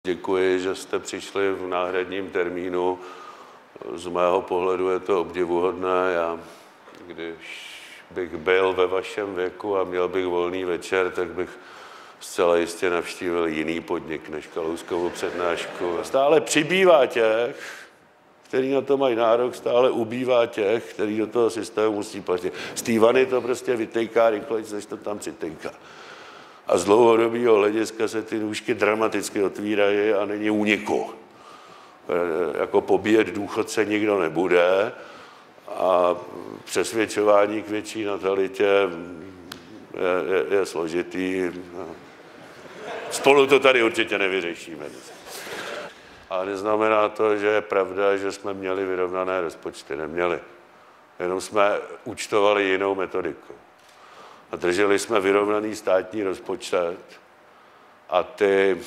Děkuji, že jste přišli v náhradním termínu. Z mého pohledu je to obdivuhodné. Já, když bych byl ve vašem věku a měl bych volný večer, tak bych zcela jistě navštívil jiný podnik než Kalouskovu přednášku. Stále přibývá těch, kteří na to mají nárok, stále ubývá těch, kteří do toho systému musí platit. Z té vany to prostě vytejká rychleji, než to tam přitejká. A z dlouhodobého hlediska se ty nůžky dramaticky otvírají a není úniku. Jako pobíjet důchodce nikdo nebude a přesvědčování k větší natalitě je složitý. Spolu to tady určitě nevyřešíme. A neznamená to, že je pravda, že jsme měli vyrovnané rozpočty. Neměli. Jenom jsme účtovali jinou metodiku. A drželi jsme vyrovnaný státní rozpočet a ty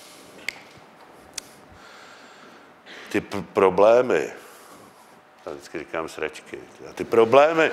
problémy, já vždycky říkám sračky, a ty problémy,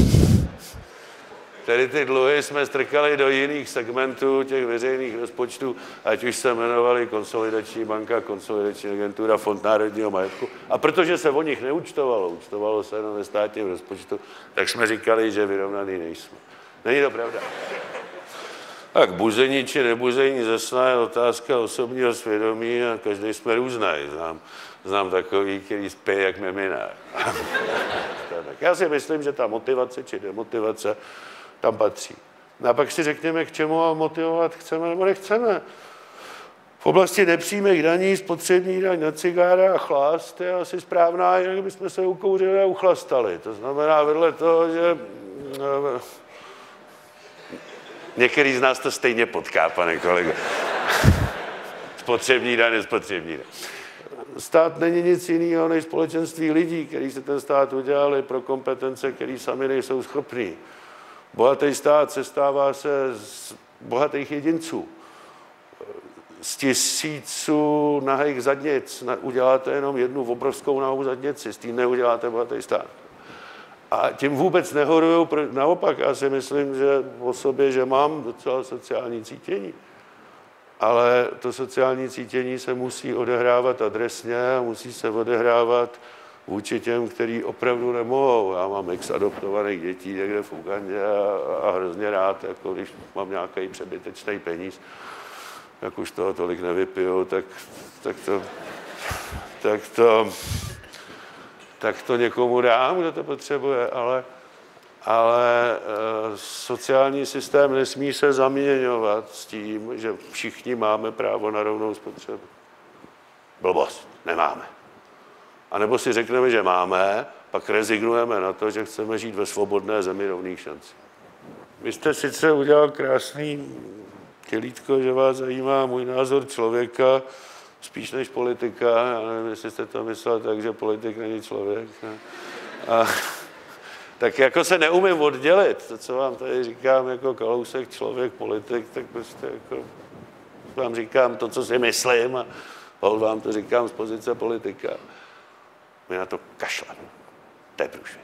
tedy ty dluhy jsme strkali do jiných segmentů těch veřejných rozpočtů, ať už se jmenovali Konsolidační banka, Konsolidační agentura, Fond národního majetku. A protože se o nich neúčtovalo, účtovalo se jenom ve státním rozpočtu, tak jsme říkali, že vyrovnaný nejsme. Není to pravda. Tak buzení či nebuzení ze sna je otázka osobního svědomí a každý jsme různý. Znám takový, který spí jak mimina. Tak já si myslím, že ta motivace či demotivace tam patří. No a pak si řekněme, k čemu ho motivovat chceme nebo nechceme. V oblasti nepřímých daní spotřební daň na cigára a chlast je asi správná, jinak bychom se ukouřili a uchlastali. To znamená vedle toho, že některý z nás to stejně potká, pane kolego. Spotřební daň je spotřební daň. Stát není nic jiného než společenství lidí, kteří se ten stát udělali pro kompetence, který sami nejsou schopní. Bohatý stát sestává se z bohatých jedinců. Z tisíců nahých zadnic uděláte jenom jednu obrovskou nahou zadnici, s tím neuděláte bohatý stát. A tím vůbec nehoruju, naopak já si myslím, že o sobě, že mám docela sociální cítění. Ale to sociální cítění se musí odehrávat adresně a musí se odehrávat vůči těm, kteří opravdu nemohou. Já mám x adoptovaných dětí někde v Ugandě a hrozně rád, jako když mám nějaký přebytečný peníz, jak už toho tolik nevypiju, tak to někomu dám, kdo to potřebuje, ale sociální systém nesmí se zaměňovat s tím, že všichni máme právo na rovnou spotřebu. Blbost, nemáme. A nebo si řekneme, že máme, pak rezignujeme na to, že chceme žít ve svobodné zemi rovných šancí. Vy jste sice udělal krásný tělítko, že vás zajímá můj názor člověka, spíš než politika. Já nevím, jestli jste to myslel tak, že politik není člověk. Tak jako se neumím oddělit, to, co vám tady říkám jako Kalousek, člověk, politik, tak prostě jako vám říkám to, co si myslím a vám to říkám z pozice politika. My na to kašleme. To je průšvih.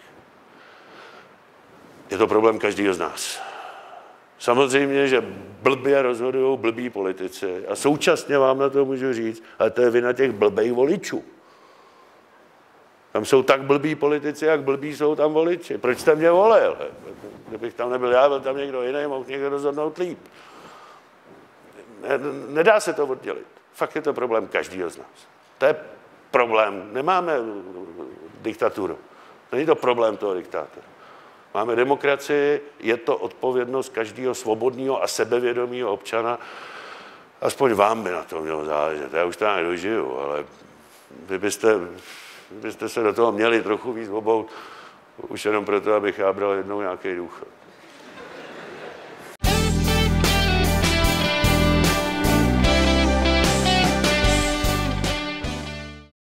Je to problém každého z nás. Samozřejmě, že blbě rozhodují blbí politici a současně vám na to můžu říct, ale to je vina těch blbých voličů. Tam jsou tak blbí politici, jak blbí jsou tam voliči. Proč jste mě volil? Kdybych tam nebyl já, byl tam někdo jiný, mohl někdo rozhodnout líp. Nedá se to oddělit. Fakt je to problém každého z nás. To je problém. Nemáme diktaturu. Není to problém toho diktátora. Máme demokracii, je to odpovědnost každého svobodného a sebevědomého občana. Aspoň vám by na to mělo záležet. Já už to nedožiju, ale vy byste se do toho měli trochu víc obout, už jenom proto, abych já bral jednou nějaký důchod.